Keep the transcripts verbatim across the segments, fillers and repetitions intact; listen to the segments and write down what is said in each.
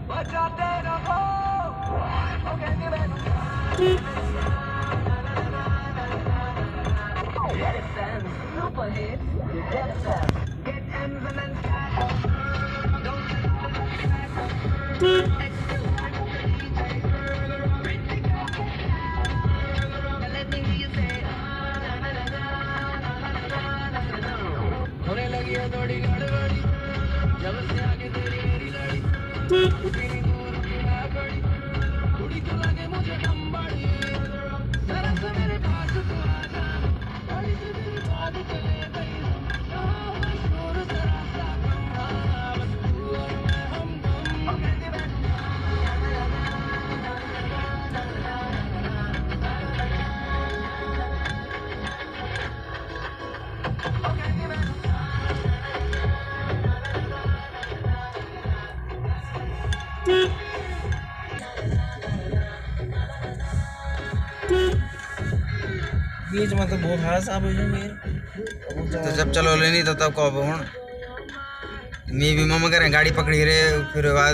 बचाते रहो। Super hits, you get it fast. Get M's and then होने लगी है थोड़ी गड़बड़ी जब से आगे तेरी मेरी लड़ी तेरी दूर की मैं बड़ी थोड़ी तो लगे मुझे कम बड़ी जरा सा मेरे पास तू आ जा बड़ी सी तेरी बात चले गई शोर जरा सा कम बस तू और मैं हमदम बीच में तो बहुत हास आप तो जब चलो लेनी तो तब कब हूँ मैं भी मम्मा करें गाड़ी पकड़ी रहे फिर बाद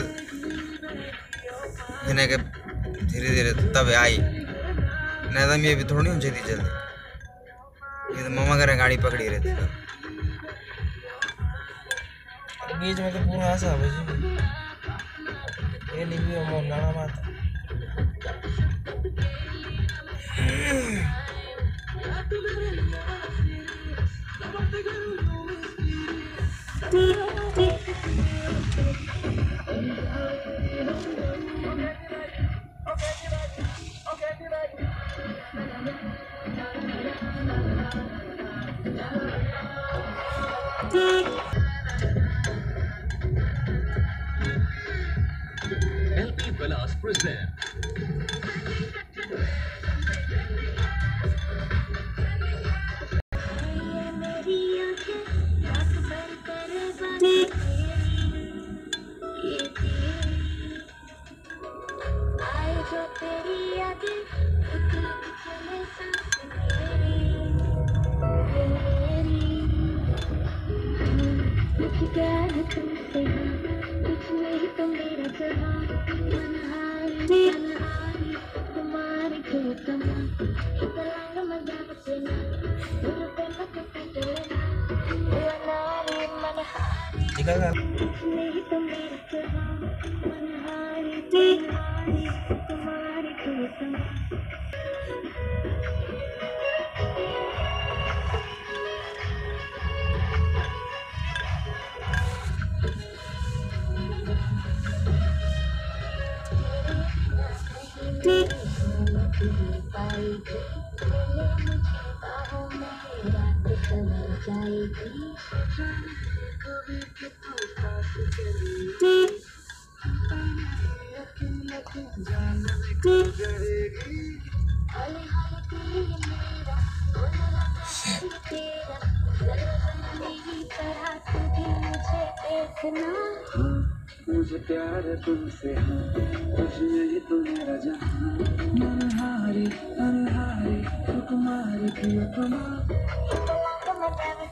इन्हें के धीरे धीरे तब आई नहीं तो मैं भी थोड़ी हूँ जल्दी जल्दी ये तो मम्मा करें गाड़ी पकड़ी रहे थे बीच में तो पूरा हास आप ये नहीं भी हम नाना बात L P Villas present निकल मुझे प्यार है तुमसे कुछ नहीं तो मेरा जहां मनहारी अनहारी सुकुमारी प्रियतमा